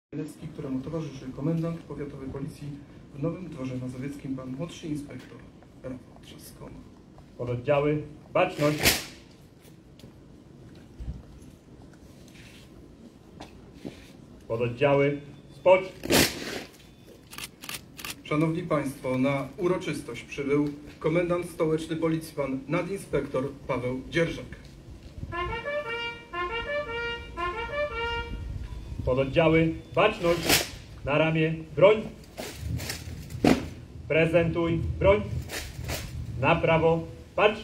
Chmielewski, któremu towarzyszy komendant powiatowej policji w Nowym Dworze Mazowieckim, pan młodszy inspektor Rafał Trzaskoma. Pododdziały, baczność. Pododdziały, spocz. Szanowni Państwo, na uroczystość przybył komendant stołeczny policji pan nadinspektor Paweł Dzierżak. Pododdziały, baczność. Na ramię, broń. Prezentuj broń. Na prawo, patrz.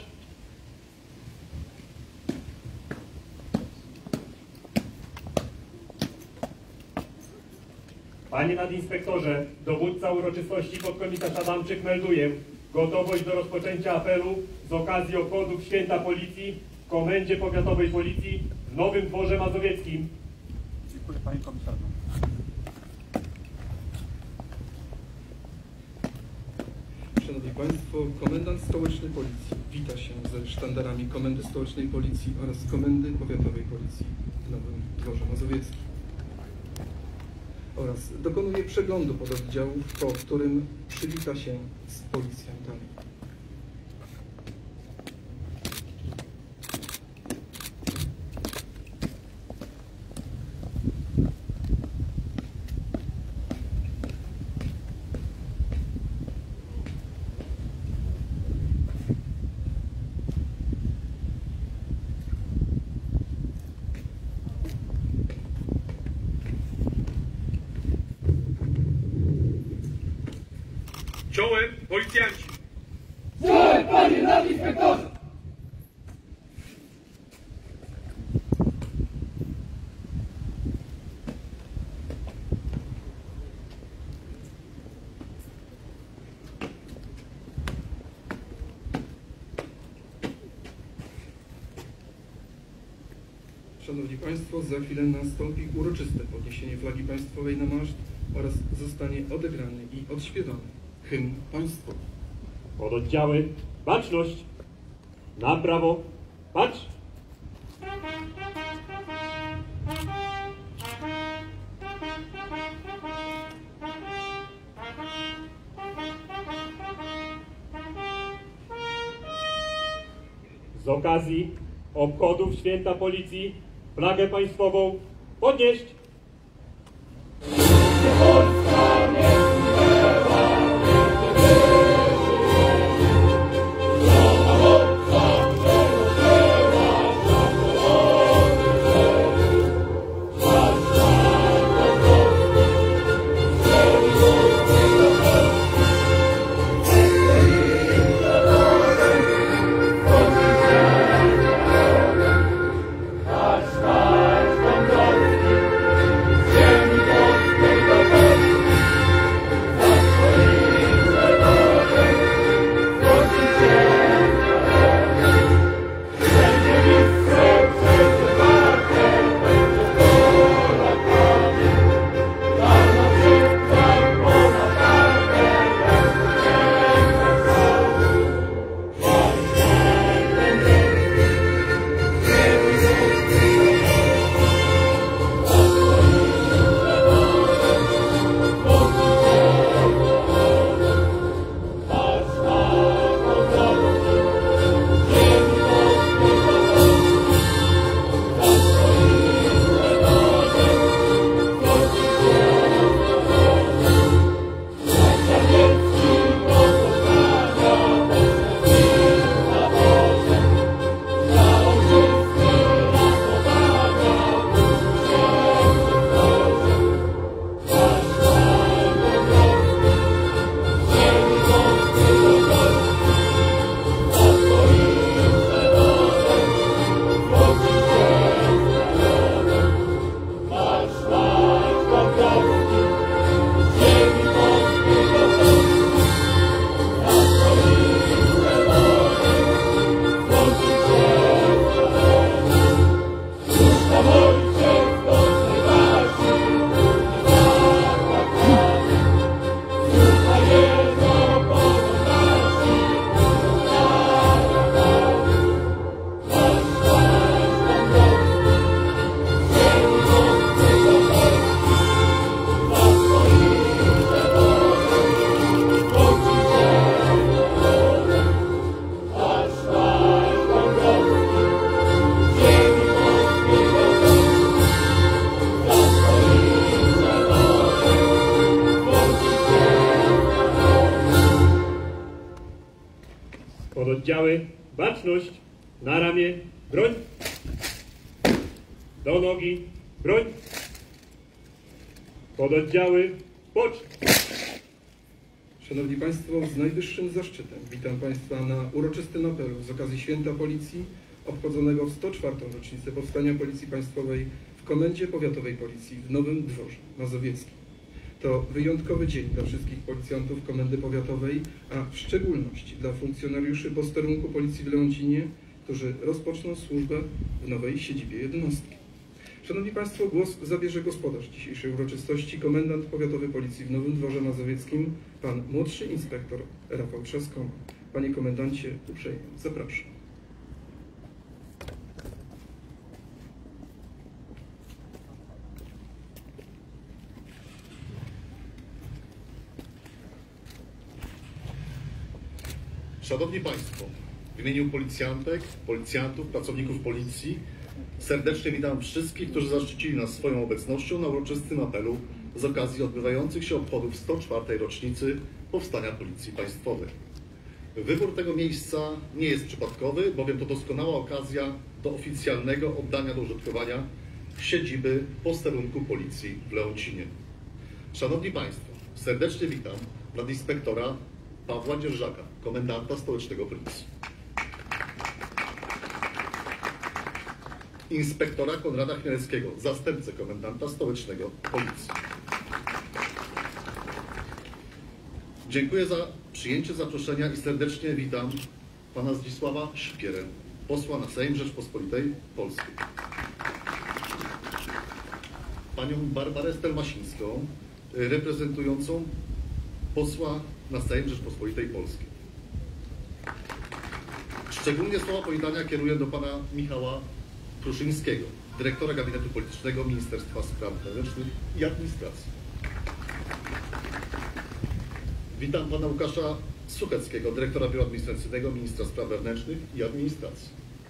Panie nadinspektorze, dowódca uroczystości podkomisarz Adamczyk melduje gotowość do rozpoczęcia apelu z okazji obchodów Święta Policji w Komendzie Powiatowej Policji w Nowym Dworze Mazowieckim. Dziękuję panie komisarzu. Szanowni Państwo, komendant stołeczny policji wita się ze sztandarami Komendy Stołecznej Policji oraz Komendy Powiatowej Policji w Nowym Dworze Mazowieckim oraz dokonuje przeglądu pododdziałów, po którym przywita się z policjantami. Czołem, policjanci! Czołem, panie nadinspektorze! Szanowni Państwo, za chwilę nastąpi uroczyste podniesienie flagi państwowej na maszt oraz zostanie odegrany i odśpiewany hymn państwowy. Pododdziały, baczność. Na prawo, patrz. Z okazji obchodów Święta Policji flagę państwową podnieść. Pododdziały, baczność, na ramię, broń, do nogi, broń, pododdziały, pocz. Szanowni Państwo, z najwyższym zaszczytem witam Państwa na uroczystym apelu z okazji Święta Policji, obchodzonego w 104. rocznicę powstania Policji Państwowej w Komendzie Powiatowej Policji w Nowym Dworze Mazowieckim. To wyjątkowy dzień dla wszystkich policjantów Komendy Powiatowej, a w szczególności dla funkcjonariuszy posterunku Policji w Leoncinie, którzy rozpoczną służbę w nowej siedzibie jednostki. Szanowni Państwo, głos zabierze gospodarz dzisiejszej uroczystości, komendant Powiatowy Policji w Nowym Dworze Mazowieckim, pan młodszy inspektor Rafał Trzaskoma. Panie komendancie, uprzejmie zapraszam. Szanowni Państwo, w imieniu policjantek, policjantów, pracowników Policji serdecznie witam wszystkich, którzy zaszczycili nas swoją obecnością na uroczystym apelu z okazji odbywających się obchodów 104. rocznicy powstania Policji Państwowej. Wybór tego miejsca nie jest przypadkowy, bowiem to doskonała okazja do oficjalnego oddania do użytkowania siedziby posterunku Policji w Leoncinie. Szanowni Państwo, serdecznie witam nadinspektora Pawła Dzierżaka, komendanta stołecznego Policji. Inspektora Konrada Chmielewskiego, zastępcę komendanta stołecznego Policji. Dziękuję za przyjęcie zaproszenia i serdecznie witam pana Zdzisława Sipierę, posła na Sejm Rzeczpospolitej Polskiej. Panią Barbarę Stelmasińską, reprezentującą posła na Sejm Rzeczpospolitej Polskiej. Szczególnie słowa powitania kieruję do pana Michała Kruszyńskiego, dyrektora Gabinetu Politycznego Ministerstwa Spraw Wewnętrznych i Administracji. Witam pana Łukasza Sucheckiego, dyrektora Biura Administracyjnego Ministra Spraw Wewnętrznych i Administracji.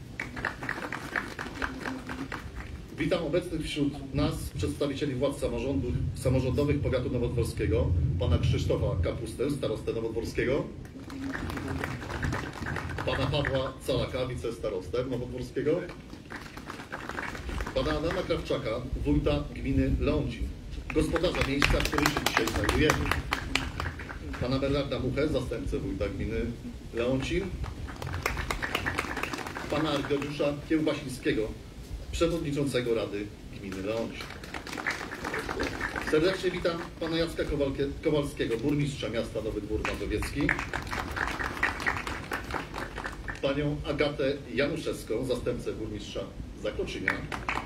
Witam obecnych wśród nas przedstawicieli władz samorządowych powiatu nowodworskiego, pana Krzysztofa Kapustę, starostę nowodworskiego, pana Pawła Calaka, wicestarostę nowodworskiego, pana Adama Krawczaka, wójta gminy Leoncin, gospodarza miejsca, w którym się dzisiaj znajdujemy, pana Bernarda Muchę, zastępcę wójta gminy Leoncin, pana Arkadiusza Kiełbasińskiego, przewodniczącego Rady Gminy Leoncin. Serdecznie witam pana Jacka Kowalskiego, burmistrza miasta Nowy Dwór Mazowiecki, panią Agatę Januszewską, zastępcę burmistrza Zakroczynia,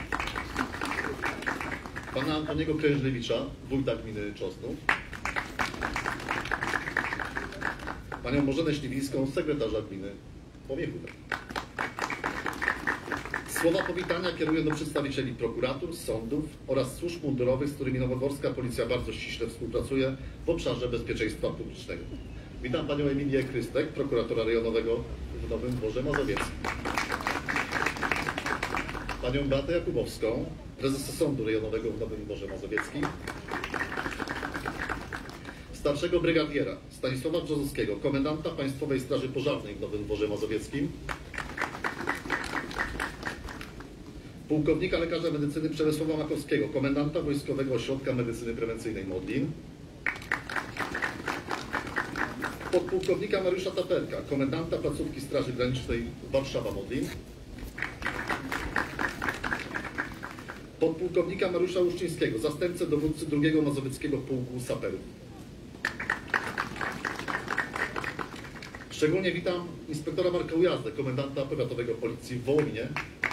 pana Antoniego Krężlewicza, wójta gminy Czosnów, panią Bożenę Śliwińską, sekretarza gminy Powiechuta. Słowa powitania kieruję do przedstawicieli prokuratur, sądów oraz służb mundurowych, z którymi nowodworska policja bardzo ściśle współpracuje w obszarze bezpieczeństwa publicznego. Witam panią Emilię Krystek, prokuratora rejonowego w Nowym Dworze Mazowieckim. Panią Beatę Jakubowską, prezesa Sądu Rejonowego w Nowym Dworze Mazowieckim. Starszego brygadiera Stanisława Brzozowskiego, komendanta Państwowej Straży Pożarnej w Nowym Dworze Mazowieckim. Pułkownika lekarza medycyny Przemysława Makowskiego, komendanta Wojskowego Ośrodka Medycyny Prewencyjnej Modlin. Podpułkownika Mariusza Taperka, komendanta placówki Straży Granicznej Warszawa Modlin. Podpułkownika Mariusza Łuszczyńskiego, zastępcę dowódcy 2. Mazowieckiego Pułku Saperów. Szczególnie witam inspektora Marka Ujazdę, komendanta powiatowego Policji w Wołominie.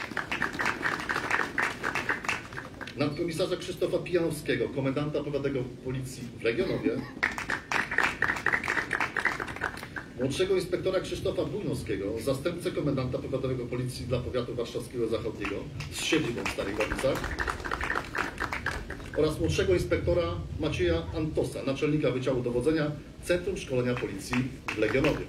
Nadkomisarza Krzysztofa Pijanowskiego, komendanta powiatowego Policji w Legionowie. Młodszego inspektora Krzysztofa Bujnowskiego, zastępcę komendanta powiatowego Policji dla powiatu warszawskiego zachodniego z siedzibą w Starych Ładnicach. Oraz młodszego inspektora Macieja Antosa, naczelnika Wydziału Dowodzenia Centrum Szkolenia Policji w Legionowie.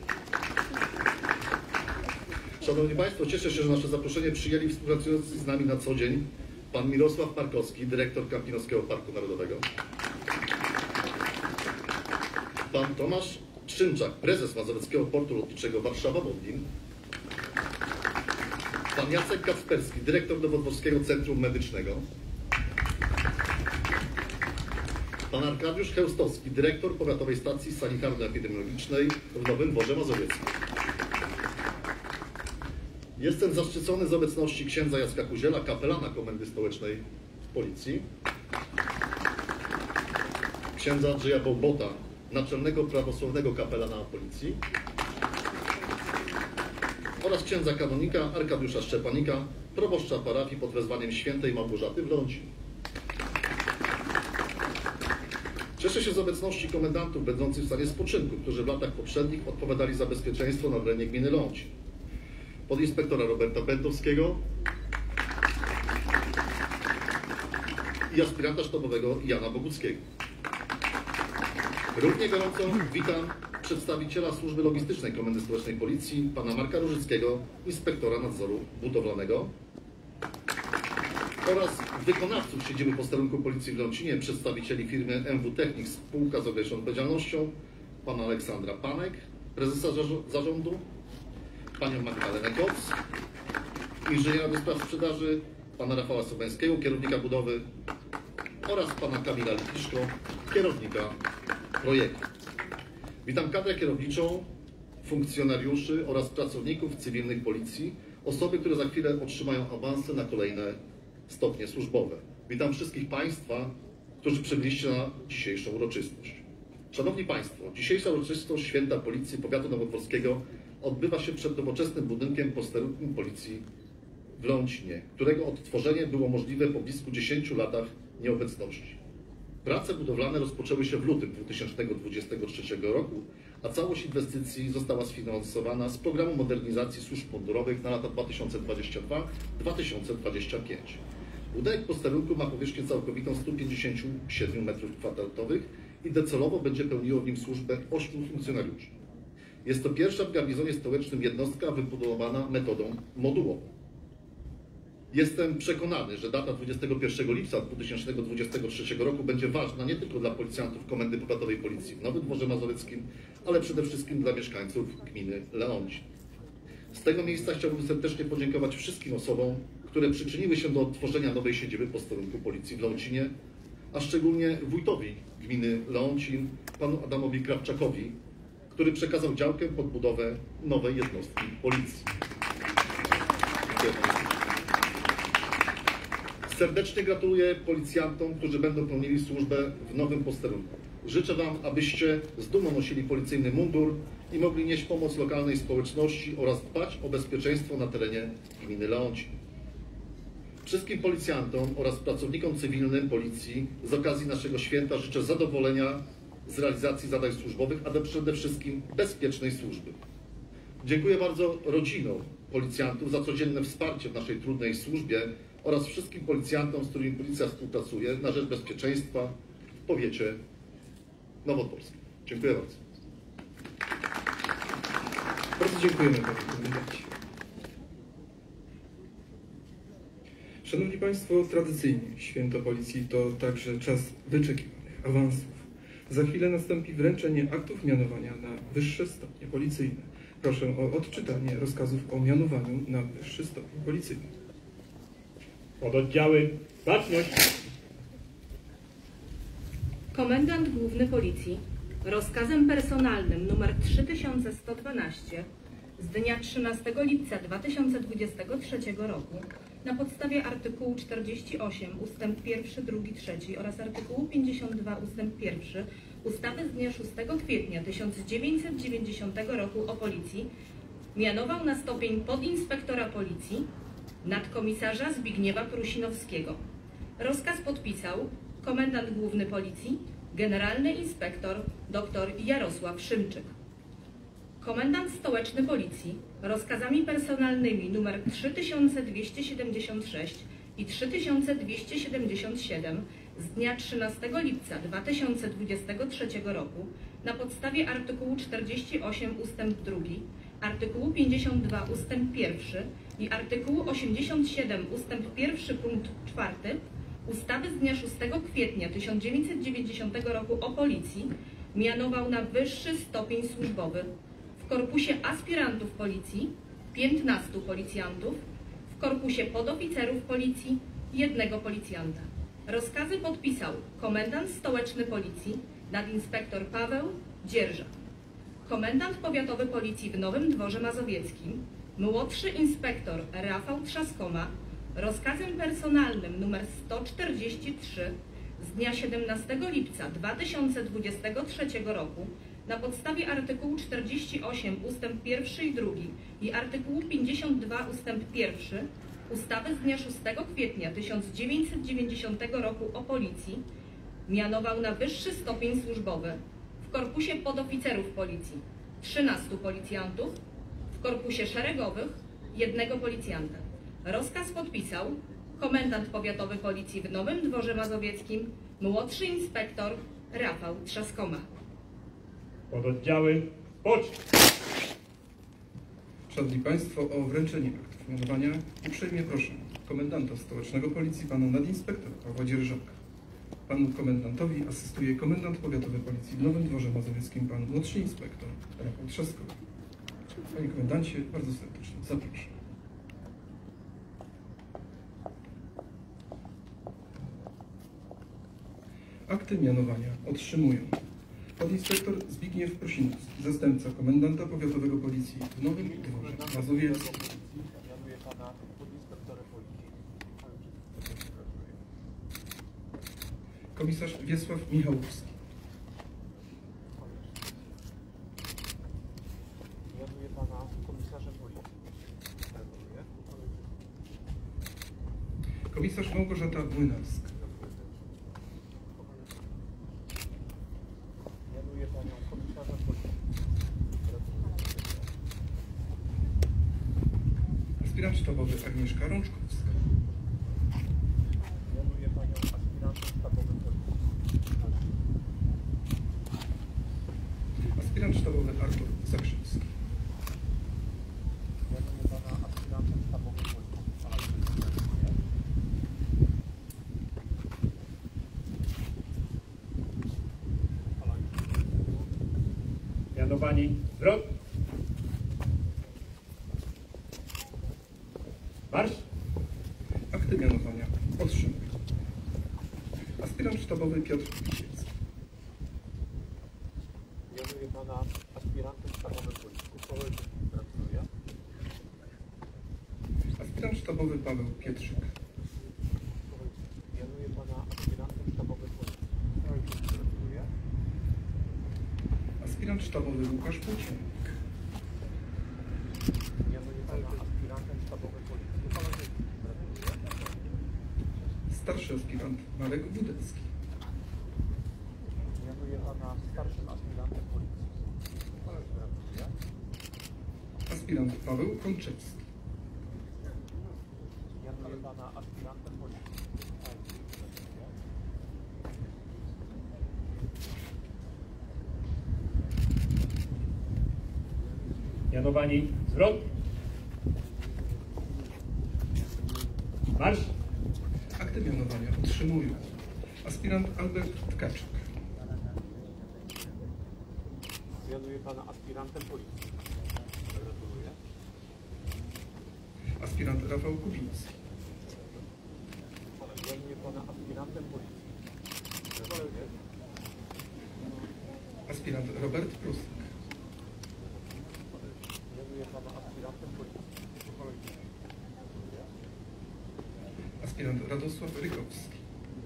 Szanowni Państwo, cieszę się, że nasze zaproszenie przyjęli współpracujący z nami na co dzień pan Mirosław Markowski, dyrektor Kampinoskiego Parku Narodowego, pan Tomasz Szymczak, prezes Mazowieckiego Portu Lotniczego Warszawa-Modlin, pan Jacek Kacperski, dyrektor Nowodworskiego Centrum Medycznego, pan Arkadiusz Chełstowski, dyrektor Powiatowej Stacji Sanitarno-Epidemiologicznej w Nowym Dworze Mazowieckim. Jestem zaszczycony z obecności księdza Jacka Kuziela, kapelana Komendy Stołecznej Policji, księdza Andrzeja Bołbota, naczelnego prawosławnego kapelana Policji oraz księdza kanonika Arkadiusza Szczepanika, proboszcza parafii pod wezwaniem świętej Małgorzaty w Lądzinie. Cieszę się z obecności komendantów będących w stanie spoczynku, którzy w latach poprzednich odpowiadali za bezpieczeństwo na terenie gminy Lądzin. Podinspektora Roberta Bentowskiego i aspiranta sztabowego Jana Boguckiego. Równie gorąco witam przedstawiciela Służby Logistycznej Komendy Stołecznej Policji, pana Marka Różyckiego, inspektora nadzoru budowlanego oraz wykonawców siedziby posterunku Policji w Lącinie, przedstawicieli firmy MW Technik spółka z ograniczoną odpowiedzialnością, pana Aleksandra Panek, prezesa zarządu, panią Magdalenę Koc, inżyniera do spraw sprzedaży, pana Rafała Sobańskiego, kierownika budowy oraz pana Kamila Lipiszko, kierownika projektu. Witam kadrę kierowniczą, funkcjonariuszy oraz pracowników cywilnych Policji, osoby, które za chwilę otrzymają awanse na kolejne stopnie służbowe. Witam wszystkich Państwa, którzy przybyliście na dzisiejszą uroczystość. Szanowni Państwo, dzisiejsza uroczystość Święta Policji Powiatu Nowodworskiego odbywa się przed nowoczesnym budynkiem posterunku Policji w Lądzinie, którego odtworzenie było możliwe po blisku 10 latach nieobecności. Prace budowlane rozpoczęły się w lutym 2023 roku, a całość inwestycji została sfinansowana z programu modernizacji służb mundurowych na lata 2022-2025. Budynek posterunku ma powierzchnię całkowitą 157 m2 i docelowo będzie pełniło w nim służbę 8 funkcjonariuszy. Jest to pierwsza w garnizonie stołecznym jednostka wybudowana metodą modułową. Jestem przekonany, że data 21 lipca 2023 roku będzie ważna nie tylko dla policjantów Komendy Powiatowej Policji w Nowym Dworze Mazowieckim, ale przede wszystkim dla mieszkańców gminy Leądzin. Z tego miejsca chciałbym serdecznie podziękować wszystkim osobom, które przyczyniły się do odtworzenia nowej siedziby posterunku Policji w Lądzinie, a szczególnie wójtowi gminy Leądzin, panu Adamowi Krawczakowi, który przekazał działkę pod budowę nowej jednostki Policji. Serdecznie gratuluję policjantom, którzy będą pełnili służbę w nowym posterunku. Życzę Wam, abyście z dumą nosili policyjny mundur i mogli nieść pomoc lokalnej społeczności oraz dbać o bezpieczeństwo na terenie gminy Leądzin. Wszystkim policjantom oraz pracownikom cywilnym Policji z okazji naszego święta życzę zadowolenia z realizacji zadań służbowych, ale przede wszystkim bezpiecznej służby. Dziękuję bardzo rodzinom policjantów za codzienne wsparcie w naszej trudnej służbie oraz wszystkim policjantom, z którymi Policja współpracuje na rzecz bezpieczeństwa w powiecie nowodworskim. Dziękuję bardzo. Bardzo dziękujemy panie komendancie. Szanowni Państwo, tradycyjnie Święto Policji to także czas wyczekiwanych awansów. Za chwilę nastąpi wręczenie aktów mianowania na wyższe stopnie policyjne. Proszę o odczytanie rozkazów o mianowaniu na wyższy stopień policyjny. Pododdziały, baczność! Komendant Główny Policji rozkazem personalnym nr 3112 z dnia 13 lipca 2023 roku na podstawie artykułu 48 ust. 1, 2, 3 oraz artykułu 52 ust. 1 ustawy z dnia 6 kwietnia 1990 roku o Policji mianował na stopień podinspektora Policji nadkomisarza Zbigniewa Prusinowskiego. Rozkaz podpisał komendant Główny Policji, generalny inspektor dr Jarosław Szymczyk. Komendant Stołeczny Policji rozkazami personalnymi nr 3276 i 3277 z dnia 13 lipca 2023 roku na podstawie artykułu 48 ust. 2, artykułu 52 ust. 1 i artykułu 87 ust. 1 punkt 4 ustawy z dnia 6 kwietnia 1990 roku o Policji mianował na wyższy stopień służbowy w korpusie aspirantów policji 15 policjantów, w korpusie podoficerów policji 1 policjanta. Rozkazy podpisał komendant stołeczny policji nadinspektor Paweł Dzierżak, komendant powiatowy policji w Nowym Dworze Mazowieckim, młodszy inspektor Rafał Trzaskoma, rozkazem personalnym nr 143 z dnia 17 lipca 2023 roku na podstawie artykułu 48 ust. 1 i 2 i artykułu 52 ust. 1 ustawy z dnia 6 kwietnia 1990 roku o policji mianował na wyższy stopień służbowy w korpusie podoficerów policji 13 policjantów, w korpusie szeregowych 1 policjanta. Rozkaz podpisał komendant powiatowy policji w Nowym Dworze Mazowieckim, młodszy inspektor Rafał Trzaskoma. Pododdziały poczt. Szanowni Państwo, o wręczenie aktów mianowania uprzejmie proszę komendanta stołecznego policji pana nadinspektora Pawła Dzierżaka. Panu komendantowi asystuje komendant powiatowy policji w Nowym Dworze Mazowieckim pan młodszy inspektor Rafał Trzaskoma. Panie komendancie, bardzo serdecznie zapraszam. Akty mianowania otrzymują podinspektor Zbigniew Prosinowski, zastępca komendanta powiatowego policji w Nowym Dworze Mazowieckim. Mianuję pana podinspektora policji. Komisarz Wiesław Michałowski. Mianuję pana komisarzem policji. Komisarz Małgorzata Młynarska. Mianuję panią komisarzem policji. Aspirant sztabowy Agnieszka Rączkowska. Mianuję panią aspirantem sztabowym policji. Aspirant sztabowy Artur Zakrzewski. Mianuję pana aspirantem sztabowym policji. Mianowani zwrot. Marsz. Akty mianowania otrzymują aspirant sztabowy Piotr Wisiecki. Mianuję pana aspirantem sztabowym policji. Gratuluję. Aspirant sztabowy Paweł Pietrzyk. Mianuję pana aspirantem sztabowym policji. Gratuluję. Aspirant sztabowy Łukasz Płóciennik. Mianuję pana aspirantem sztabowym policji. Gratuluję. Starszy aspirant Marek Wódecki. Mianuję pana starszym aspirantem policji. Gratuluję. Aspirant Paweł Konczewski. Mianuję pana aspirantem policji. Gratuluję. Mianowani zwrot. Marsz. Akty mianowania otrzymują aspirant Albert Tkaczyk. Mianuję pana aspirantem policji. Gratuluję. Aspirant Rafał Kubiński. Mianuję pana aspirantem policji. Gratuluję. Aspirant Robert Prusek. Mianuję pana aspirantem policji. Gratuluję. Aspirant Radosław Rykowski.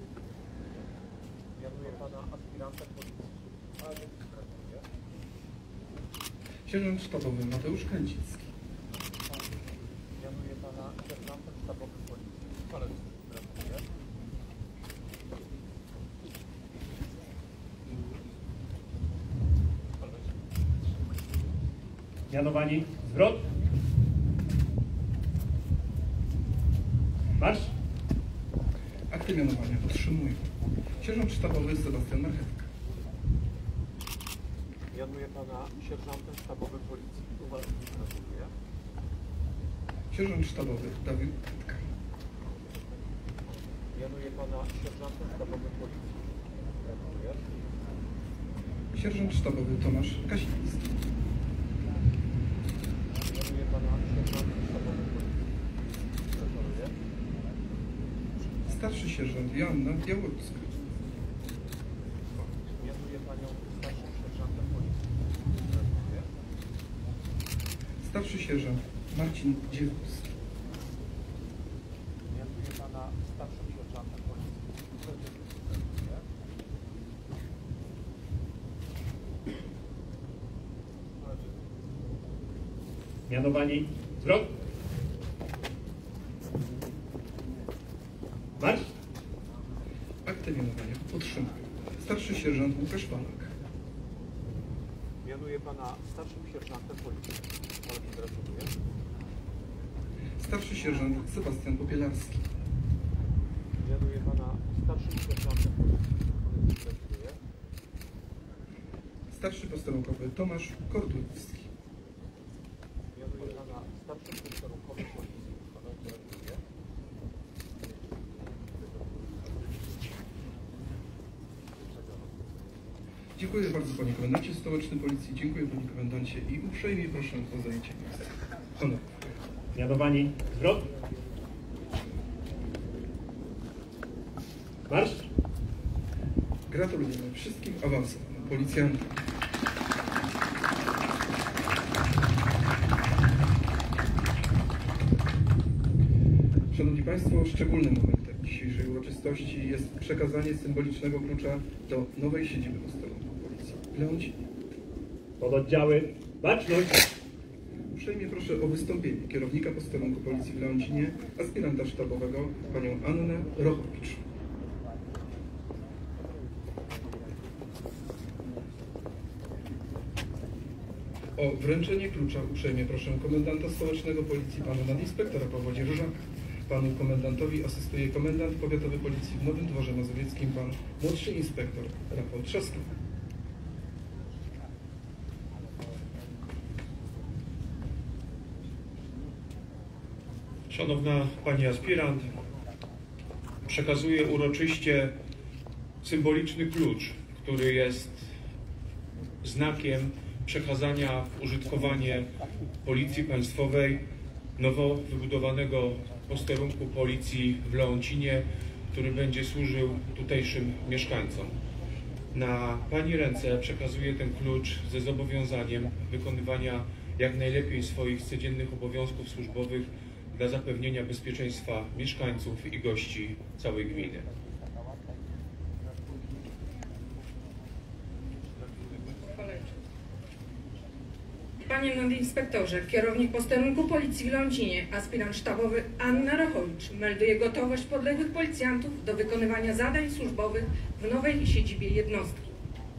Mianuję pana aspirantem policji. Gratuluję. Sierżant sztabowy Mateusz Kręcicki. Mianuję pana sierżantem sztabowym policji. Gratuluję. Mianowani zwrot. Marsz. Akty mianowania otrzymują sierżant sztabowy Sebastian Marchewka. Mianuję pana sierżantem sztabowym policji. Gratuluję. Sierżant sztabowy Dawid Tytka. Mianuję pana sierżantem sztabowym policji. Gratuluję. Sierżant sztabowy Tomasz Kasiński. Mianuję pana sierżanta sztabowego policji. Preferuję. Starszy sierżant Joanna Białocka. Mianuję panią starszym sierżantem policji. Preferuję. Starszy sierżant Marcin Dziewuski. Mianuję pana starszym sierżantem policji. Preferuję. Mianowani zwrot. Marsz. Akty mianowania otrzymają starszy sierżant Łukasz Walak. Mianuję pana starszym sierżantem policji. Ale gratuluję. Starszy sierżant Sebastian Popielarski. Mianuję pana starszym sierżantem policji. Gratuluję. Starszy posterunkowy Tomasz Kordulewski. Mianuję pana starszym posterunkowym policji. Gratuluję. Dziękuję bardzo panie komendancie stołeczny policji, dziękuję panie komendancie i uprzejmie proszę o zajęcie miejsca. Honor. Mianowani zwrot. Marsz. Gratulujemy wszystkim awansowanym policjantom. Szanowni Państwo, szczególnym momentem dzisiejszej uroczystości jest przekazanie symbolicznego klucza do nowej siedziby posterunku policji w Leoncinie. Pododdziały. Baczność. Uprzejmie proszę o wystąpienie kierownika posterunku policji w Leoncinie, aspiranta sztabowego, panią Annę Rochowicz. O wręczenie klucza uprzejmie proszę komendanta stołecznego policji, pana nadinspektora Pawła Dzierżaka. Panu komendantowi asystuje komendant powiatowy policji w Nowym Dworze Mazowieckim, pan młodszy inspektor Rafał Trzaski. Szanowna Pani aspirant, przekazuję uroczyście symboliczny klucz, który jest znakiem przekazania w użytkowanie Policji Państwowej nowo wybudowanego posterunku policji w Leoncinie, który będzie służył tutejszym mieszkańcom. Na Pani ręce przekazuję ten klucz ze zobowiązaniem wykonywania jak najlepiej swoich codziennych obowiązków służbowych dla zapewnienia bezpieczeństwa mieszkańców i gości całej gminy. Panie nadinspektorze, kierownik posterunku policji w Leoncinie, aspirant sztabowy Anna Rochowicz melduje gotowość podległych policjantów do wykonywania zadań służbowych w nowej siedzibie jednostki.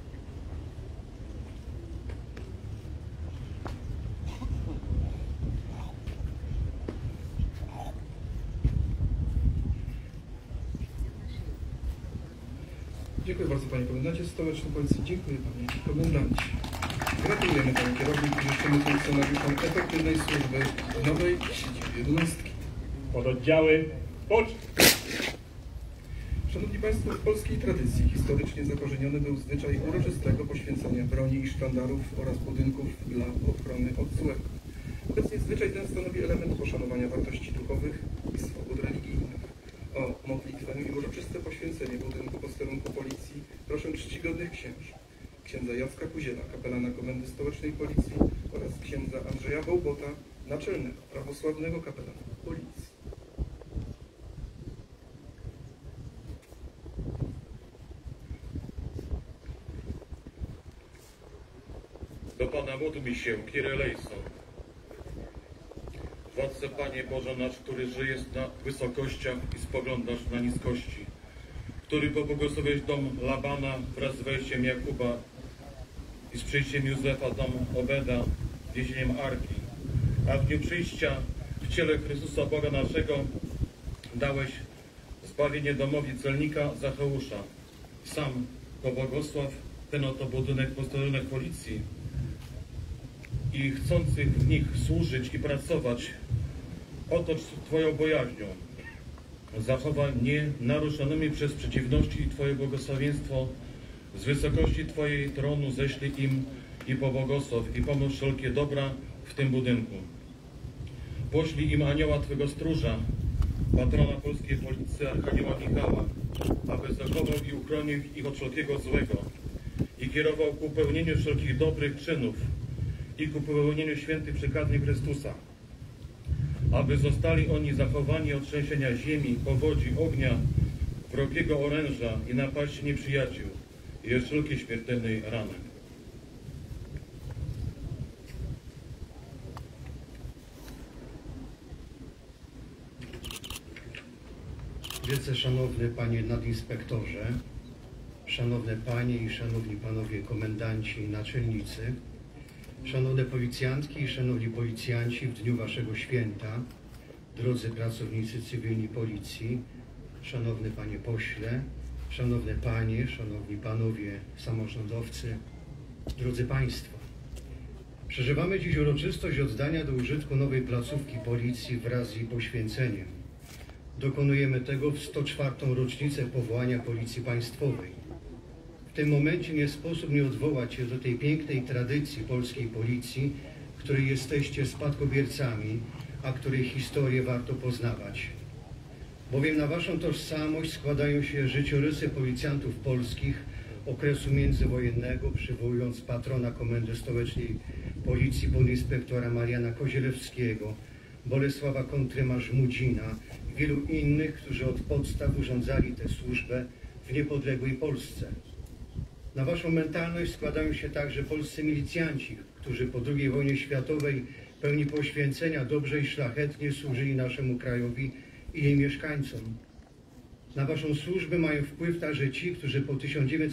Dziękuję bardzo panie komendancie stołecznej policji, dziękuję panie komendancie. Gratulujemy panie kierownik i życzymy funkcjonariuszom efektywnej służby w nowej siedzibie jednostki. Pododdziały. Pocz. Szanowni Państwo, w polskiej tradycji historycznie zakorzeniony był zwyczaj uroczystego poświęcenia broni i sztandarów oraz budynków dla ochrony od złego. Obecnie zwyczaj ten stanowi element poszanowania wartości duchowych i swobód religijnych. O modlitwę i uroczyste poświęcenie budynku posterunku policji proszę czcigodnych księży. Księdza Jacka Kuziela, kapelana Komendy Stołecznej Policji oraz księdza Andrzeja Wołbota, naczelnego prawosławnego kapelana Policji. Do Pana módlmy się, Kyrie eleison. Władco Panie Boże nasz, który żyjesz na wysokościach i spoglądasz na niskości, który pobłogosławiłeś dom Labana wraz z wejściem Jakuba i z przyjściem Józefa dom Obeda, więzieniem Arki, a w dniu przyjścia w ciele Chrystusa Boga naszego dałeś zbawienie domowi celnika Zacheusza. Sam pobłogosław ten oto budynek, posterunek policji i chcących w nich służyć i pracować, otocz Twoją bojaźnią. Zachowaj nienaruszonymi przez przeciwności Twoje błogosławieństwo Z wysokości Twojej tronu ześlij im i pobłogosław i pomóż wszelkie dobra w tym budynku. Poślij im anioła Twego stróża, patrona polskiej policji, Archanioła Michała, aby zachował i uchronił ich od wszelkiego złego i kierował ku pełnieniu wszelkich dobrych czynów i ku pełnieniu świętych przykazań Chrystusa, aby zostali oni zachowani od trzęsienia ziemi, powodzi, ognia, wrogiego oręża i napaści nieprzyjaciół i od wszelkiej śmiertelnej rany. Wielce szanowny panie nadinspektorze, szanowne panie i szanowni panowie komendanci i naczelnicy, szanowne policjantki i szanowni policjanci w dniu waszego święta, drodzy pracownicy cywilni policji, szanowny panie pośle, szanowne panie, szanowni panowie samorządowcy, drodzy państwo. Przeżywamy dziś uroczystość oddania do użytku nowej placówki policji wraz z jej poświęceniem. Dokonujemy tego w 104. rocznicę powołania Policji Państwowej. W tym momencie nie sposób nie odwołać się do tej pięknej tradycji polskiej policji, której jesteście spadkobiercami, a której historię warto poznawać. Bowiem na waszą tożsamość składają się życiorysy policjantów polskich okresu międzywojennego, przywołując patrona Komendy Stołecznej Policji podinspektora Mariana Kozielewskiego, Bolesława Kontryma-Żmudzina i wielu innych, którzy od podstaw urządzali tę służbę w niepodległej Polsce. Na waszą mentalność składają się także polscy milicjanci, którzy po II wojnie światowej pełni poświęcenia dobrze i szlachetnie służyli naszemu krajowi i jej mieszkańcom. Na waszą służbę mają wpływ także ci, którzy po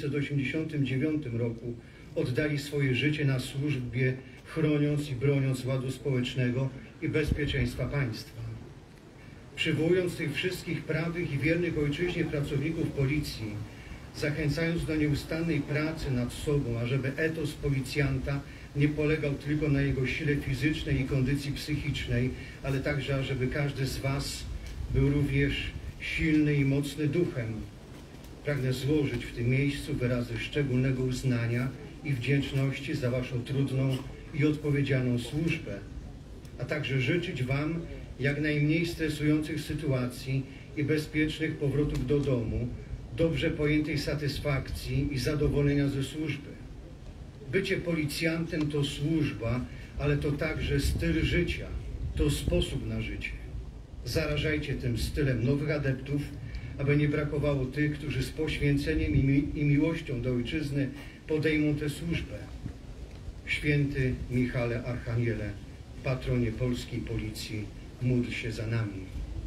1989 roku oddali swoje życie na służbie, chroniąc i broniąc ładu społecznego i bezpieczeństwa państwa. Przywołując tych wszystkich prawych i wiernych ojczyźnie pracowników policji, zachęcając do nieustannej pracy nad sobą, ażeby etos policjanta nie polegał tylko na jego sile fizycznej i kondycji psychicznej, ale także ażeby każdy z was był również silny i mocny duchem. Pragnę złożyć w tym miejscu wyrazy szczególnego uznania i wdzięczności za waszą trudną i odpowiedzialną służbę, a także życzyć wam jak najmniej stresujących sytuacji i bezpiecznych powrotów do domu, dobrze pojętej satysfakcji i zadowolenia ze służby. Bycie policjantem to służba, ale to także styl życia, to sposób na życie. Zarażajcie tym stylem nowych adeptów, aby nie brakowało tych, którzy z poświęceniem i miłością do ojczyzny podejmą tę służbę. Święty Michale Archaniele, patronie polskiej policji, módl się za nami.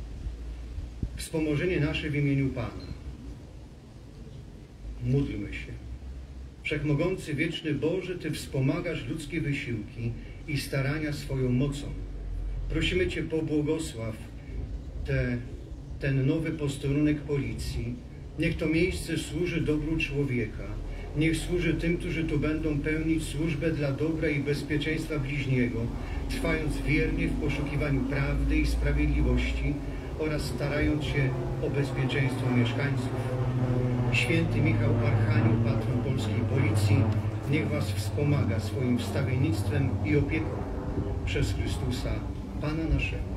Wspomożenie nasze w imieniu Pana. Módlmy się. Wszechmogący, wieczny Boże, Ty wspomagasz ludzkie wysiłki i starania swoją mocą. Prosimy Cię, pobłogosław ten nowy posterunek policji. Niech to miejsce służy dobru człowieka. Niech służy tym, którzy tu będą pełnić służbę dla dobra i bezpieczeństwa bliźniego, trwając wiernie w poszukiwaniu prawdy i sprawiedliwości oraz starając się o bezpieczeństwo mieszkańców. Święty Michał Archanioł, patron polskiej policji, niech was wspomaga swoim wstawiennictwem i opieką przez Chrystusa, Pana naszego.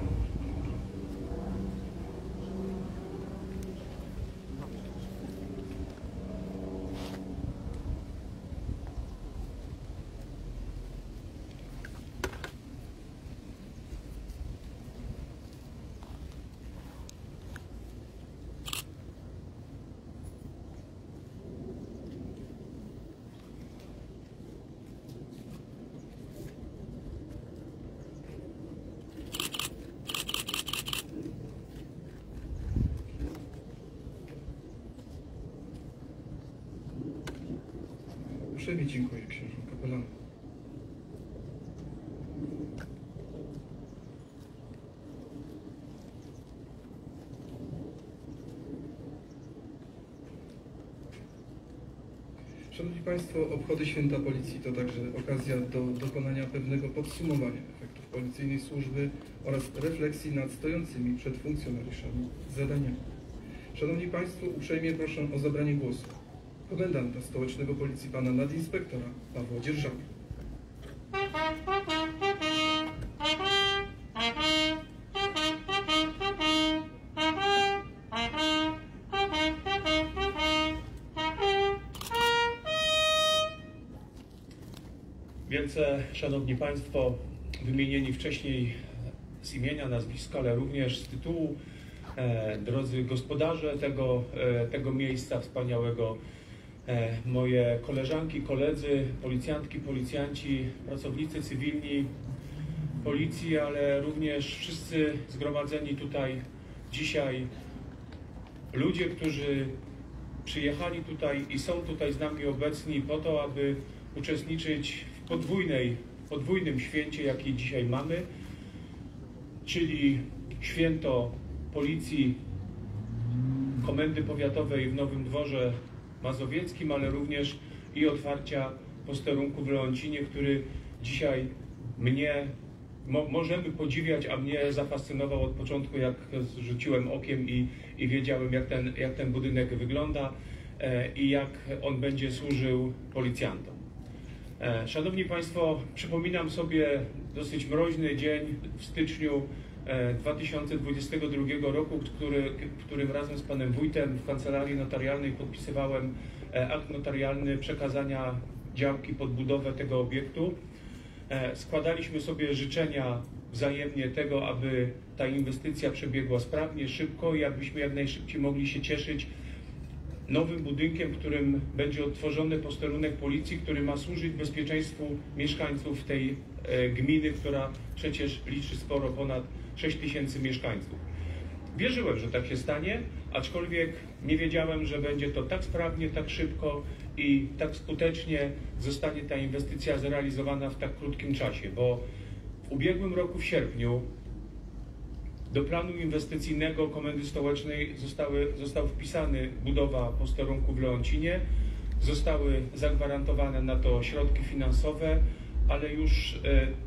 Uprzejmie dziękuję księżu kapelanu. Szanowni Państwo, obchody Święta Policji to także okazja do dokonania pewnego podsumowania efektów policyjnej służby oraz refleksji nad stojącymi przed funkcjonariuszami zadaniami. Szanowni Państwo, uprzejmie proszę o zabranie głosu. komendanta stołecznego Policji pana nadinspektora Pawła Dzierżaka. Wielce Szanowni Państwo, wymienieni wcześniej z imienia, nazwiska, ale również z tytułu, drodzy gospodarze tego miejsca wspaniałego, moje koleżanki, koledzy, policjantki, policjanci, pracownicy cywilni Policji, ale również wszyscy zgromadzeni tutaj dzisiaj ludzie, którzy przyjechali tutaj i są tutaj z nami obecni po to, aby uczestniczyć w podwójnym święcie, jaki dzisiaj mamy, czyli święto Policji Komendy Powiatowej w Nowym Dworze Mazowieckim, ale również i otwarcia posterunku w Leoncinie, który dzisiaj mnie możemy podziwiać, a mnie zafascynował od początku, jak rzuciłem okiem i wiedziałem, jak ten budynek wygląda i jak on będzie służył policjantom. Szanowni Państwo, przypominam sobie dosyć mroźny dzień w styczniu 2022 roku, w którym razem z panem wójtem w kancelarii notarialnej podpisywałem akt notarialny przekazania działki pod budowę tego obiektu. Składaliśmy sobie życzenia wzajemnie tego, aby ta inwestycja przebiegła sprawnie, szybko i abyśmy jak najszybciej mogli się cieszyć nowym budynkiem, w którym będzie odtworzony posterunek policji, który ma służyć bezpieczeństwu mieszkańców tej gminy, która przecież liczy sporo, ponad 6 000 mieszkańców. Wierzyłem, że tak się stanie, aczkolwiek nie wiedziałem, że będzie to tak sprawnie, tak szybko i tak skutecznie zostanie ta inwestycja zrealizowana w tak krótkim czasie, bo w ubiegłym roku w sierpniu do planu inwestycyjnego Komendy Stołecznej został wpisany budowa posterunku w Leoncinie, zostały zagwarantowane na to środki finansowe, ale już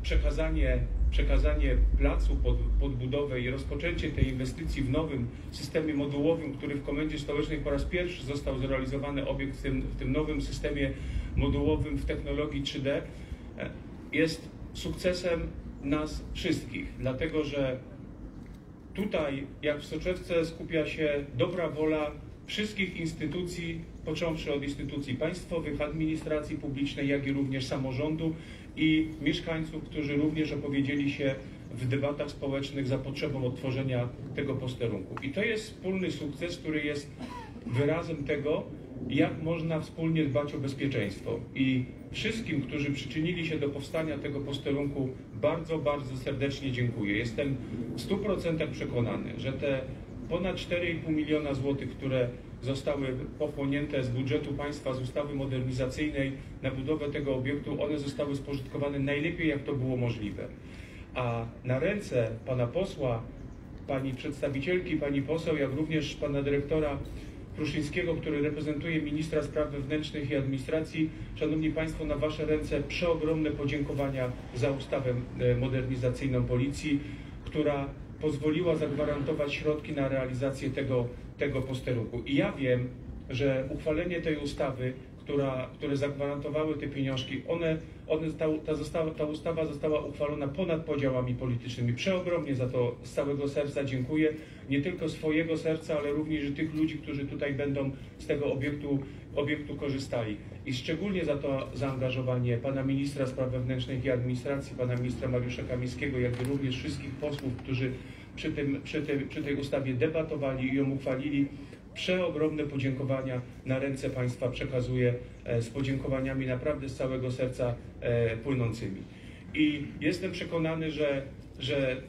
przekazanie placu pod budowę i rozpoczęcie tej inwestycji w nowym systemie modułowym, który w Komendzie Stołecznej po raz pierwszy został zrealizowany obiekt w tym nowym systemie modułowym w technologii 3D, jest sukcesem nas wszystkich, dlatego że tutaj, jak w soczewce, skupia się dobra wola wszystkich instytucji, począwszy od instytucji państwowych, administracji publicznej, jak i również samorządu i mieszkańców, którzy również opowiedzieli się w debatach społecznych za potrzebą odtworzenia tego posterunku. I to jest wspólny sukces, który jest wyrazem tego, jak można wspólnie dbać o bezpieczeństwo. I wszystkim, którzy przyczynili się do powstania tego posterunku, bardzo, bardzo serdecznie dziękuję. Jestem w 100% przekonany, że te ponad 4,5 miliona złotych, które zostały pochłonięte z budżetu państwa, z ustawy modernizacyjnej na budowę tego obiektu, one zostały spożytkowane najlepiej, jak to było możliwe. A na ręce pana posła, pani przedstawicielki, pani poseł, jak również pana dyrektora Pruszyńskiego, który reprezentuje ministra spraw wewnętrznych i administracji, szanowni państwo, na wasze ręce przeogromne podziękowania za ustawę modernizacyjną Policji, która pozwoliła zagwarantować środki na realizację tego posterunku. I ja wiem, że uchwalenie tej ustawy, które zagwarantowały te pieniążki, ta ustawa została uchwalona ponad podziałami politycznymi. Przeogromnie za to z całego serca dziękuję. Nie tylko swojego serca, ale również tych ludzi, którzy tutaj będą z tego obiektu korzystali. I szczególnie za to zaangażowanie pana ministra spraw wewnętrznych i administracji, pana ministra Mariusza Kamińskiego, jak i również wszystkich posłów, którzy przy tej ustawie debatowali i ją uchwalili. Przeogromne podziękowania na ręce państwa przekazuję z podziękowaniami naprawdę z całego serca płynącymi. I jestem przekonany, że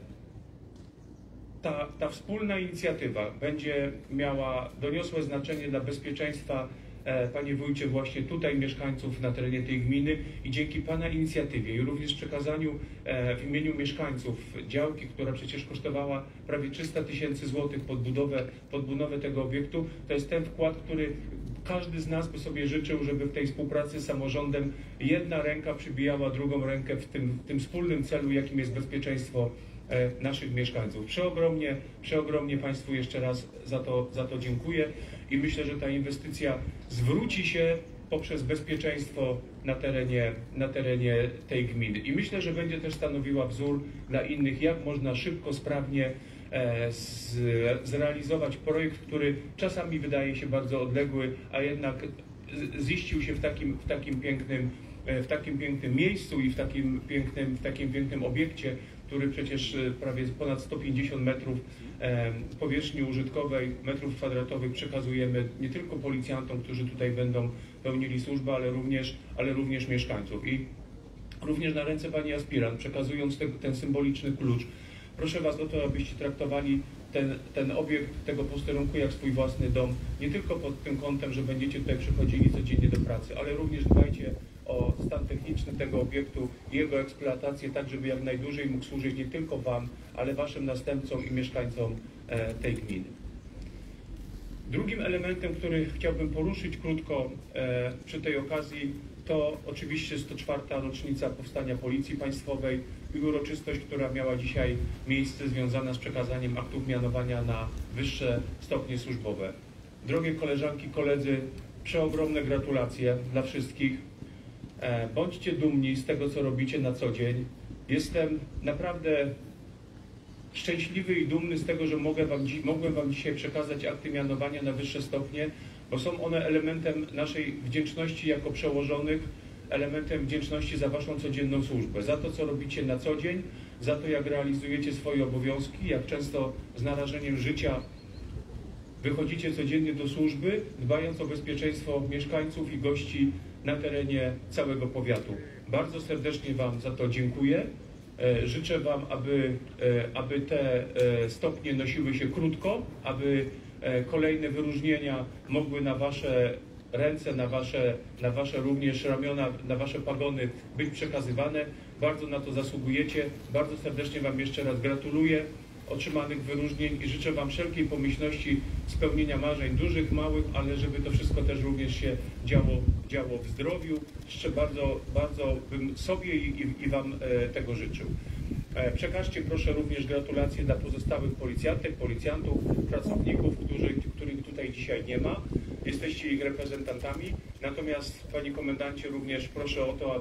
ta wspólna inicjatywa będzie miała doniosłe znaczenie dla bezpieczeństwa, panie wójcie, właśnie tutaj mieszkańców na terenie tej gminy i dzięki pana inicjatywie i również przekazaniu w imieniu mieszkańców działki, która przecież kosztowała prawie 300 000 złotych pod budowę tego obiektu, to jest ten wkład, który każdy z nas by sobie życzył, żeby w tej współpracy z samorządem jedna ręka przybijała drugą rękę w tym wspólnym celu, jakim jest bezpieczeństwo naszych mieszkańców. Przeogromnie państwu jeszcze raz za to dziękuję i myślę, że ta inwestycja zwróci się poprzez bezpieczeństwo na terenie tej gminy. I myślę, że będzie też stanowiła wzór dla innych, jak można szybko, sprawnie zrealizować projekt, który czasami wydaje się bardzo odległy, a jednak ziścił się w takim pięknym miejscu i w takim pięknym obiekcie, który przecież prawie ponad 150 metrów powierzchni użytkowej, metrów kwadratowych przekazujemy nie tylko policjantom, którzy tutaj będą pełnili służbę, ale również mieszkańców. I również na ręce pani aspirant, przekazując ten symboliczny klucz, proszę Was o to, abyście traktowali ten obiekt tego posterunku jak swój własny dom, nie tylko pod tym kątem, że będziecie tutaj przychodzili codziennie do pracy, ale również dbajcie o stan techniczny tego obiektu i jego eksploatację, tak żeby jak najdłużej mógł służyć nie tylko Wam, ale Waszym następcom i mieszkańcom tej gminy. Drugim elementem, który chciałbym poruszyć krótko przy tej okazji, to oczywiście 104. rocznica powstania Policji Państwowej i uroczystość, która miała dzisiaj miejsce związana z przekazaniem aktów mianowania na wyższe stopnie służbowe. Drogie koleżanki, koledzy, przeogromne gratulacje dla wszystkich. Bądźcie dumni z tego, co robicie na co dzień. Jestem naprawdę szczęśliwy i dumny z tego, że mogłem Wam dzisiaj przekazać akty mianowania na wyższe stopnie, bo są one elementem naszej wdzięczności jako przełożonych, elementem wdzięczności za Waszą codzienną służbę, za to, co robicie na co dzień, za to, jak realizujecie swoje obowiązki, jak często z narażeniem życia wychodzicie codziennie do służby, dbając o bezpieczeństwo mieszkańców i gości na terenie całego powiatu. Bardzo serdecznie Wam za to dziękuję. Życzę Wam, aby te stopnie nosiły się krótko, aby kolejne wyróżnienia mogły na Wasze ręce, na Wasze również ramiona, na Wasze pagony być przekazywane. Bardzo na to zasługujecie. Bardzo serdecznie Wam jeszcze raz gratuluję otrzymanych wyróżnień i życzę Wam wszelkiej pomyślności, spełnienia marzeń dużych, małych, ale żeby to wszystko też również się działo w zdrowiu. Jeszcze bardzo bym sobie i Wam tego życzył. Przekażcie proszę również gratulacje dla pozostałych policjantek, policjantów, pracowników, których tutaj dzisiaj nie ma. Jesteście ich reprezentantami. Natomiast Panie Komendancie również proszę o to,